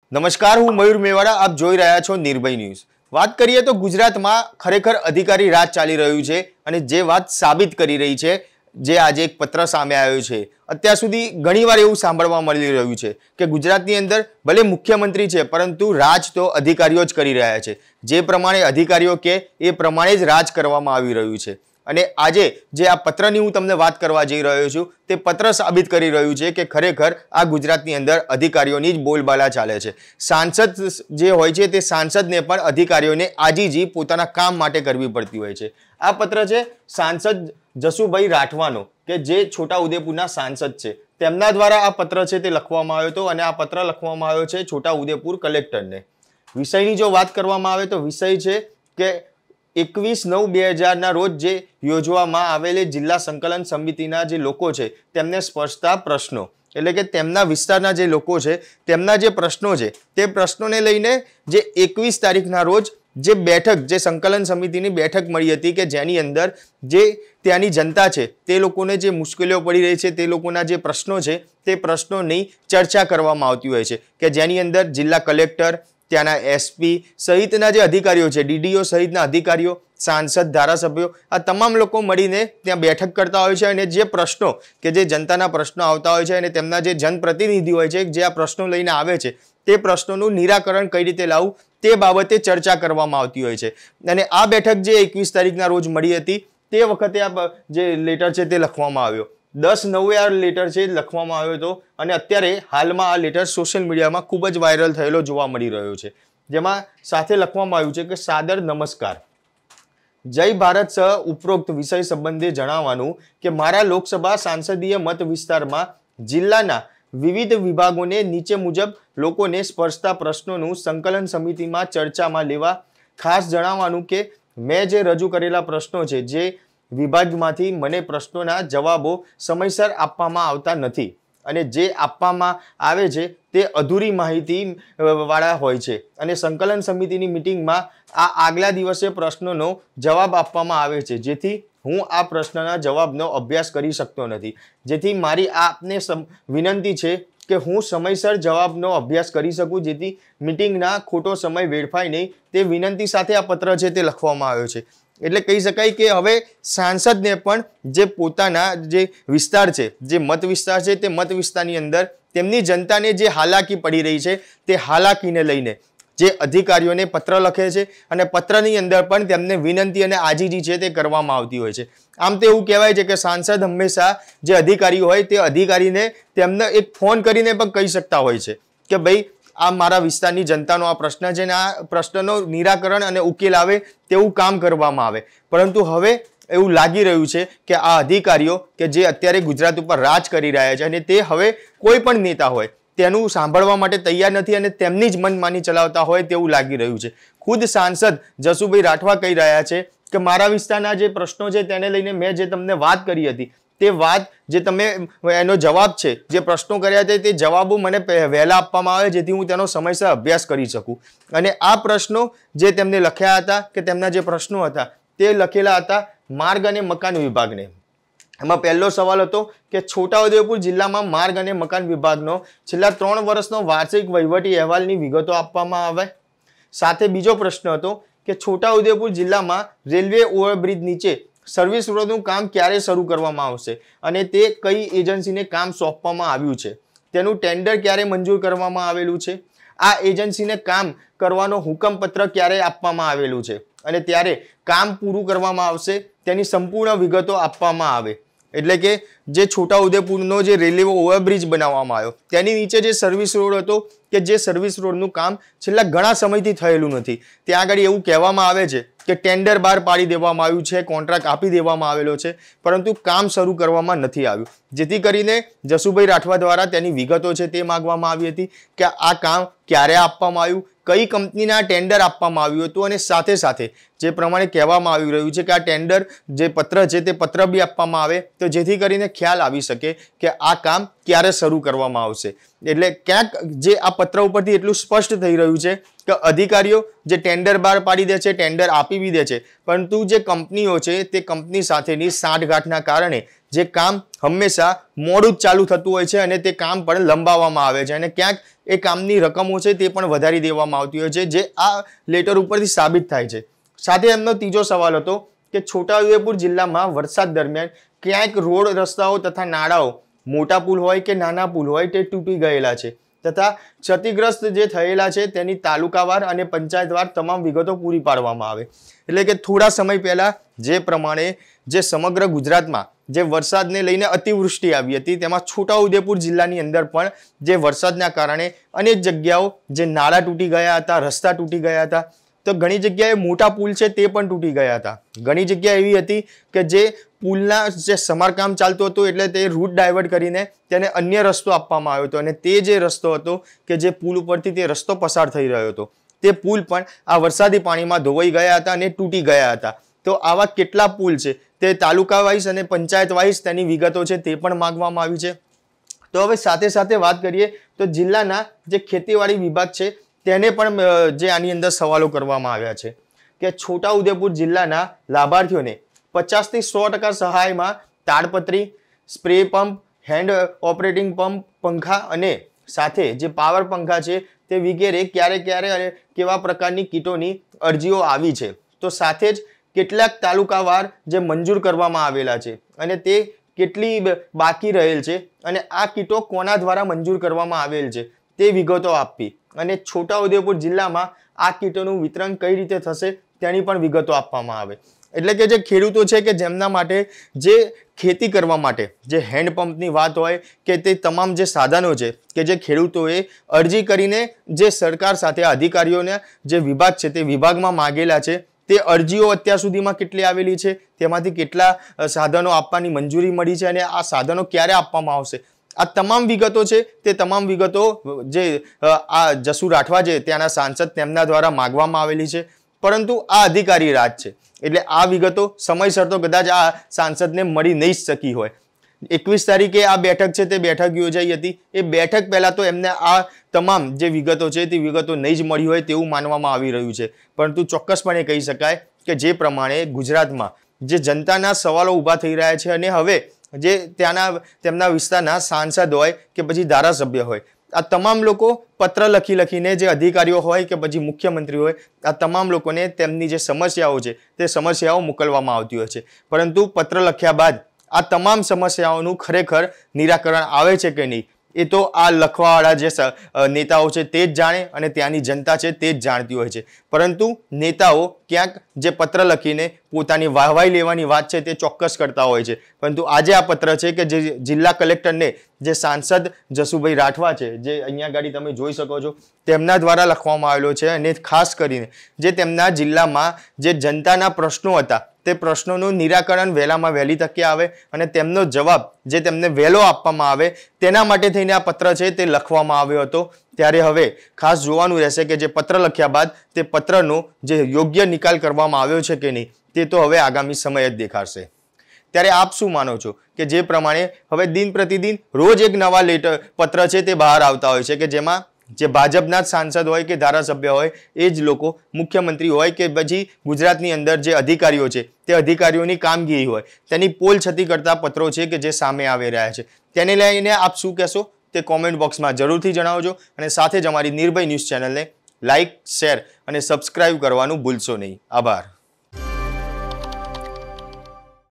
નમસ્કાર, હું મયુર મેવાડા. આપ જોઈ રહ્યા છો નિર્ભય ન્યૂઝ. વાત કરીએ તો ગુજરાતમાં ખરેખર અધિકારી રાજ ચાલી રહ્યું છે અને જે વાત સાબિત કરી રહી છે, જે આજે એક પત્ર સામે આવ્યો છે. અત્યાર સુધી ઘણીવાર એવું સાંભળવા મળી રહ્યું છે કે ગુજરાતની અંદર ભલે મુખ્યમંત્રી છે પરંતુ રાજ તો અધિકારીઓ જ કરી રહ્યા છે. જે પ્રમાણે અધિકારીઓ કે એ પ્રમાણે જ રાજ કરવામાં આવી રહ્યું છે. અને આજે જે આ પત્રની હું તમને વાત કરવા જઈ રહ્યો છું તે પત્ર સાબિત કરી રહ્યું છે કે ખરેખર આ ગુજરાતની અંદર અધિકારીઓની જ બોલબાલા ચાલે છે. સાંસદ જે હોય છે તે સાંસદને પણ અધિકારીઓને આજીજી પોતાના કામ માટે કરવી પડતી હોય છે. આ પત્ર છે સાંસદ જસુભાઈ રાઠવાનો કે જે છોટાઉદેપુરના સાંસદ છે, તેમના દ્વારા આ પત્ર છે તે લખવામાં આવ્યો હતો અને આ પત્ર લખવામાં આવ્યો છે છોટાઉદેપુર કલેક્ટરને. વિષયની જો વાત કરવામાં આવે તો વિષય છે કે 21/9/2000 ના રોજ જે યોજવામાં આવેલી જિલ્લા સંકલન સમિતિના જે લોકો છે તેમને સ્પર્શતા પ્રશ્નો, એટલે કે તેમના વિસ્તારના જે લોકો છે તેમના જે પ્રશ્નો છે તે પ્રશ્નોને લઈને જે 21 તારીખના રોજ જે બેઠક, જે સંકલન સમિતિની બેઠક મળી હતી કે જેની અંદર જે ત્યાંની જનતા છે તે લોકોને જે મુશ્કેલીઓ પડી રહી છે, તે લોકોના જે પ્રશ્નો છે તે પ્રશ્નોની ચર્ચા કરવામાં આવતી હોય છે કે જેની અંદર જિલ્લા કલેક્ટર, ત્યાંના એસપી સહિતના જે અધિકારીઓ છે, ડીડીઓ સહિતના અધિકારીઓ, સાંસદ, ધારાસભ્યો, આ તમામ લોકો મળીને ત્યાં બેઠક કરતા હોય છે અને જે પ્રશ્નો કે જે જનતાના પ્રશ્નો આવતા હોય છે અને તેમના જે જનપ્રતિનિધિ હોય છે જે આ પ્રશ્નો લઈને આવે છે તે પ્રશ્નોનું નિરાકરણ કઈ રીતે લાવવું તે બાબતે ચર્ચા કરવામાં આવતી હોય છે. અને આ બેઠક જે 21 તારીખના રોજ મળી હતી તે વખતે આ જે લેટર છે તે લખવામાં આવ્યો. 10/9 આ લેટર છે લખવામાં આવ્યો હતો અને અત્યારે હાલમાં આ લેટર સોશિયલ મીડિયામાં ખૂબ જ વાયરલ થયેલો જોવા મળી રહ્યો છે. જેમાં સાથે લખવામાં આવ્યું છે કે સાદર નમસ્કાર, જય ભારત સહ ઉપરોક્ત વિષય સંબંધે જણાવવાનું કે મારા લોકસભા સાંસદીય મત વિસ્તારમાં જિલ્લાના વિવિધ વિભાગોને નીચે મુજબ લોકોને સ્પર્શતા પ્રશ્નોનું સંકલન સમિતિમાં ચર્ચામાં લેવા ખાસ જણાવવાનું કે મેં જે રજૂ કરેલા પ્રશ્નો છે જે વિભાગમાંથી મને પ્રશ્નોના જવાબો સમયસર આપવામાં આવતા નથી અને જે આપવામાં આવે છે તે અધૂરી માહિતી વાળા હોય છે અને સંકલન સમિતિની મિટિંગમાં આ આગલા દિવસે પ્રશ્નોનો જવાબ આપવામાં આવે છે, જેથી હું આ પ્રશ્નના જવાબનો અભ્યાસ કરી શકતો નથી. જેથી મારી આપને વિનંતી છે કે હું સમયસર જવાબનો અભ્યાસ કરી શકું, જેથી મિટિંગના ખોટો સમય વેડફાય નહીં, તે વિનંતી સાથે આ પત્ર છે તે લખવામાં આવ્યો છે. એટલે કહી શકાય કે હવે સાંસદને પણ જે પોતાના જે વિસ્તાર છે, જે મત વિસ્તાર છે, તે મત વિસ્તારની અંદર તેમની જનતાને જે હાલાકી પડી રહી છે તે હાલાકીને લઈને જે અધિકારીઓને પત્ર લખે છે અને પત્રની અંદર પણ તેમને વિનંતી અને આજીજી છે તે કરવામાં આવતી હોય છે. આમ તો એવું કહેવાય છે કે સાંસદ હંમેશા જે અધિકારી હોય તે અધિકારીને તેમને એક ફોન કરીને પણ કહી શકતા હોય છે કે ભાઈ આ મારા વિસ્તારની જનતાનો આ પ્રશ્ન છે અને આ પ્રશ્નનો નિરાકરણ અને ઉકેલ આવે તેવું કામ કરવામાં આવે. પરંતુ હવે એવું લાગી રહ્યું છે કે આ અધિકારીઓ કે જે અત્યારે ગુજરાત ઉપર રાજ કરી રહ્યા છે અને તે હવે કોઈ પણ નેતા હોય તેનું સાંભળવા માટે તૈયાર નથી અને તેમની જ મનમાની ચલાવતા હોય તેવું લાગી રહ્યું છે. ખુદ સાંસદ જસુભાઈ રાઠવા કહી રહ્યા છે કે મારા વિસ્તારના જે પ્રશ્નો છે તેને લઈને મેં જે તમને વાત કરી હતી તે વાત જે તમે એનો જવાબ છે, જે પ્રશ્નો કર્યા હતા તે જવાબો મને વહેલા આપવામાં આવે જેથી હું તેનો સમયસર અભ્યાસ કરી શકું. અને આ પ્રશ્નો જે તેમને લખ્યા હતા કે તેમના જે પ્રશ્નો હતા તે લખેલા હતા માર્ગ અને મકાન વિભાગને. એમાં પહેલો સવાલ હતો કે છોટાઉદેપુર જિલ્લામાં માર્ગ અને મકાન વિભાગનો છેલ્લા 3 વર્ષનો વાર્ષિક વહીવટી અહેવાલની વિગતો આપવામાં આવે. સાથે બીજો પ્રશ્ન હતો કે છોટાઉદેપુર જિલ્લામાં રેલવે ઓવરબ્રિજ નીચે સર્વિસ રોડનું કામ ક્યારે શરૂ કરવામાં આવશે અને તે કઈ એજન્સીને કામ સોંપવામાં આવ્યું છે, તેનું ટેન્ડર ક્યારે મંજૂર કરવામાં આવેલું છે, આ એજન્સીને કામ કરવાનો હુકમપત્ર ક્યારે આપવામાં આવેલું છે અને ત્યારે કામ પૂરું કરવામાં આવશે તેની સંપૂર્ણ વિગતો આપવામાં આવે. એટલે કે જે છોટાઉદેપુરનો જે રેલવે ઓવરબ્રિજ બનાવવામાં આવ્યો તેની નીચે જે સર્વિસ રોડ હતો કે જે સર્વિસ રોડનું કામ છેલ્લા ઘણા સમયથી થયેલું નથી, ત્યાં આગળ એવું કહેવામાં આવે છે કે ટેન્ડર બહાર પાડી દેવામાં આવ્યું છે, કોન્ટ્રાક્ટ આપી દેવામાં આવેલો છે, પરંતુ કામ શરૂ કરવામાં નથી આવ્યું. જેથી કરીને જસુભાઈ રાઠવા દ્વારા તેની વિગતો છે તે માંગવામાં આવી હતી કે આ કામ ક્યારે આપવામાં આવ્યું, કઈ કંપનીના ટેન્ડર આપવામાં આવ્યું હતું અને સાથે સાથે જે પ્રમાણે કહેવામાં આવી રહ્યું છે કે આ ટેન્ડર જે પત્ર છે તે પત્ર બી આપવામાં આવે તો જેથી કરીને ખ્યાલ આવી શકે કે આ કામ ક્યારે શરૂ કરવામાં આવશે. એટલે ક્યાંક જે આ પત્ર ઉપરથી એટલું સ્પષ્ટ થઈ રહ્યું છે કે અધિકારીઓ જે ટેન્ડર બહાર પાડી દે છે, ટેન્ડર આપી બી દે છે, પરંતુ જે કંપનીઓ છે તે કંપની સાથેની સાંઠગાંઠના કારણે જે કામ હંમેશા મોડું જ ચાલુ થતું હોય છે અને તે કામ પણ લંબાવવામાં આવે છે અને ક્યાંક એ કામની રકમો છે તે પણ વધારી દેવામાં આવતી હોય છે, જે આ લેટર ઉપરથી સાબિત થાય છે. સાથે એમનો ત્રીજો સવાલ હતો કે છોટાઉદેપુર જિલ્લામાં વરસાદ દરમિયાન ક્યાંક રોડ રસ્તાઓ તથા નાળાઓ મોટા પુલ હોય કે નાના પુલ હોય તે તૂટી ગયેલા છે તથા ક્ષતિગ્રસ્ત જે થયેલા છે તેની તાલુકાવાર અને પંચાયતવાર તમામ વિગતો પૂરી પાડવામાં આવે. એટલે કે થોડા સમય પહેલા જે પ્રમાણે જે સમગ્ર ગુજરાતમાં જે વરસાદને લઈને અતિવૃષ્ટિ આવી હતી તેમાં છોટાઉદેપુર જિલ્લાની અંદર પણ જે વરસાદના કારણે અનેક જગ્યાઓ જે નાળા તૂટી ગયા હતા, રસ્તા તૂટી ગયા હતા, તો ઘણી જગ્યાએ મોટા પુલ છે તે પણ તૂટી ગયા હતા. ઘણી જગ્યા એવી હતી કે જે પુલના જે સમારકામ ચાલતું હતું એટલે તે રૂટ ડાયવર્ટ કરીને તેને અન્ય રસ્તો આપવામાં આવ્યો હતો અને તે જે રસ્તો હતો કે જે પુલ ઉપરથી તે રસ્તો પસાર થઈ રહ્યો હતો તે પુલ પણ આ વરસાદી પાણીમાં ધોવાઈ ગયા હતા અને તૂટી ગયા હતા. તો આવા કેટલા પુલ છે તે તાલુકા વાઇઝ અને પંચાયત વાઇઝ તેની વિગતો છે તે પણ માંગવામાં આવી છે. તો હવે સાથે સાથે વાત કરીએ તો જિલ્લાના જે ખેતીવાડી વિભાગ છે તેને પણ જે આની અંદર સવાલો કરવામાં આવ્યા છે કે છોટાઉદેપુર જિલ્લાના લાભાર્થીઓને 50 થી 100% સહાયમાં તાડપત્રી, spray pump, hand operating pump, પંખા અને સાથે જે પાવર પંખા છે તે વગેરે ક્યારે ક્યારે અને કેવા પ્રકારની કીટોની અરજીઓ આવી છે. તો સાથે જ કેટલાક તાલુકાવાર જે મંજૂર કરવામાં આવેલા છે અને તે કેટલી બાકી રહેલ છે અને આ કીટો કોના દ્વારા મંજૂર કરવામાં આવેલ છે તે વિગતો આપવી અને છોટાઉદેપુર જિલ્લામાં આ કીટોનું વિતરણ કઈ રીતે થશે તેની પણ વિગતો આપવામાં આવે. એટલે કે જે ખેડૂતો છે કે જેમના માટે જે ખેતી કરવા માટે જે હેન્ડપંપની વાત હોય કે તે તમામ જે સાધનો છે કે જે ખેડૂતોએ અરજી કરીને જે સરકાર સાથે અધિકારીઓને જે વિભાગ છે તે વિભાગમાં માંગેલા છે તે અરજીઓ અત્યાર સુધીમાં કેટલી આવેલી છે, તેમાંથી કેટલા સાધનો આપવાની મંજૂરી મળી છે અને આ સાધનો ક્યારે આપવામાં આવશે, આ તમામ વિગતો છે તે તમામ વિગતો જે આ જસુ રાઠવા છે ત્યાંના સાંસદ તેમના દ્વારા માંગવામાં આવેલી છે. પરંતુ આ અધિકારી રાજ છે એટલે આ વિગતો સમયસર તો કદાચ આ સાંસદને મળી નહીં જ શકી હોય. 21 તારીખે આ બેઠક છે તે બેઠક યોજાઈ હતી. એ બેઠક પહેલા તો એમને આ તમામ જે વિગતો છે તે વિગતો નહીં જ મળી હોય તેવું માનવામાં આવી રહ્યું છે. પરંતુ ચોક્કસપણે કહી શકાય કે જે પ્રમાણે ગુજરાતમાં જે જનતાના સવાલો ઊભા થઈ રહ્યા છે અને હવે જે ત્યાંના તેમના વિસ્તારના સાંસદ હોય કે પછી ધારાસભ્ય હોય, આ તમામ લોકો પત્ર લખીને જે અધિકારીઓ હોય કે પછી મુખ્યમંત્રી હોય આ તમામ લોકોને તેમની જે સમસ્યાઓ છે તે સમસ્યાઓ મોકલવામાં આવતી હોય છે. પરંતુ પત્ર લખ્યા બાદ આ તમામ સમસ્યાઓનું ખરેખર નિરાકરણ આવે છે કે નહીં એ તો આ લખવાવાળા જે નેતાઓ છે તે જ જાણે અને ત્યાંની જનતા છે તે જ જાણતી હોય છે. પરંતુ નેતાઓ ક્યાંક જે પત્ર લખીને પોતાની વાહવાઈ લેવાની વાત છે તે ચોક્કસ કરતા હોય છે. પરંતુ આજે આ પત્ર છે કે જે જિલ્લા કલેક્ટરને જે સાંસદ જસુભાઈ રાઠવા છે જે અહીંયા ગાડી તમે જોઈ શકો છો તેમના દ્વારા લખવામાં આવેલો છે અને ખાસ કરીને જે તેમના જિલ્લામાં જે જનતાના પ્રશ્નો હતા તે પ્રશ્નોનું નિરાકરણ વહેલામાં વહેલી તકે આવે અને તેમનો જવાબ જે તેમને વહેલો આપવામાં આવે તેના માટે થઈને આ પત્ર છે તે લખવામાં આવ્યો હતો. ત્યારે હવે ખાસ જોવાનું રહેશે કે જે પત્ર લખ્યા બાદ તે પત્રનો જે યોગ્ય નિકાલ કરવામાં આવ્યો છે કે નહીં તે તો હવે આગામી સમય જ દેખાડશે. ત્યારે આપ શું માનો છો કે જે પ્રમાણે હવે દિન પ્રતિદિન રોજ એક નવા પત્ર છે તે બહાર આવતા હોય છે કે જેમાં જે ભાજપના જ સાંસદ હોય કે ધારાસભ્ય હોય એ જ લોકો મુખ્યમંત્રી હોય કે પછી ગુજરાતની અંદર જે અધિકારીઓ છે તે અધિકારીઓની કામગીરી હોય તેની પોલ છતી કરતા પત્રો છે કે જે સામે આવી રહ્યા છે તેને લઈને આપ શું કહેશો તે કોમેન્ટ બોક્સમાં જરૂરથી જણાવજો અને સાથે જ અમારી નિર્ભય ન્યૂઝ ચેનલને લાઇક, શેર અને સબસ્ક્રાઇબ કરવાનું ભૂલશો નહીં. આભાર.